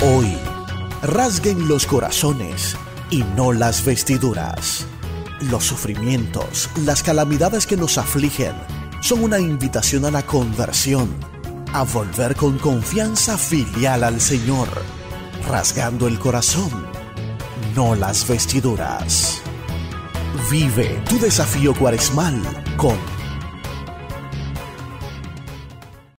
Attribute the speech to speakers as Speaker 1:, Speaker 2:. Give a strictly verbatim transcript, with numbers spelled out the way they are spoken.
Speaker 1: Hoy, rasguen los corazones y no las vestiduras. Los sufrimientos, las calamidades que nos afligen son una invitación a la conversión, a volver con confianza filial al Señor, rasgando el corazón, no las vestiduras. Vive tu desafío cuaresmal con